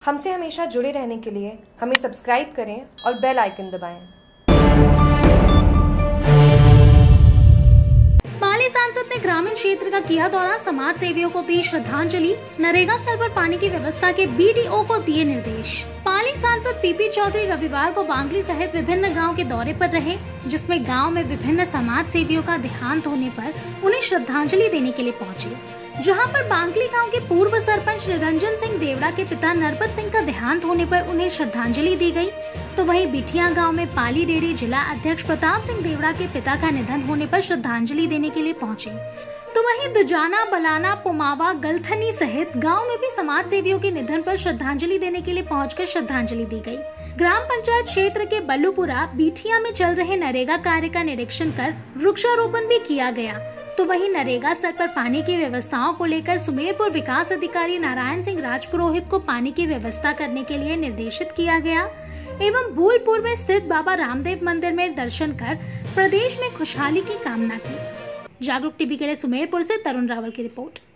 हमसे हमेशा जुड़े रहने के लिए हमें सब्सक्राइब करें और बेल आइकन दबाएं। पाली सांसद ने ग्रामीण क्षेत्र का किया दौरा, समाज सेवियों को दी श्रद्धांजलि, नरेगा स्थल पर पानी की व्यवस्था के बीडीओ को दिए निर्देश। पाली सांसद पीपी चौधरी रविवार को बांगली सहित विभिन्न गांव के दौरे पर रहे, जिसमें गांव में विभिन्न समाज सेवियों का देहांत होने पर उन्हें श्रद्धांजलि देने के लिए पहुंचे। जहां पर बांगली गांव के पूर्व सरपंच निरंजन सिंह देवड़ा के पिता नरपत सिंह का देहांत होने पर उन्हें श्रद्धांजलि दी गई, तो वहीं बिठिया गांव में पाली डेरी जिला अध्यक्ष प्रताप सिंह देवड़ा के पिता का निधन होने पर श्रद्धांजलि देने के लिए पहुंचे। तो वहीं दुजाना, बलाना, पुमावा, गलथनी सहित गांव में भी समाज सेवियों के निधन पर श्रद्धांजलि देने के लिए पहुंचकर श्रद्धांजलि दी गई। ग्राम पंचायत क्षेत्र के बल्लूपुरा बिठिया में चल रहे नरेगा कार्य का निरीक्षण कर वृक्षारोपण भी किया गया। तो वहीं नरेगा स्तर पर पानी की व्यवस्थाओं को लेकर सुमेरपुर विकास अधिकारी नारायण सिंह राजपुरोहित को पानी की व्यवस्था करने के लिए निर्देशित किया गया एवं भूलपुर में स्थित बाबा रामदेव मंदिर में दर्शन कर प्रदेश में खुशहाली की कामना की। जागरूक टीवी के लिए सुमेरपुर से तरुण रावल की रिपोर्ट।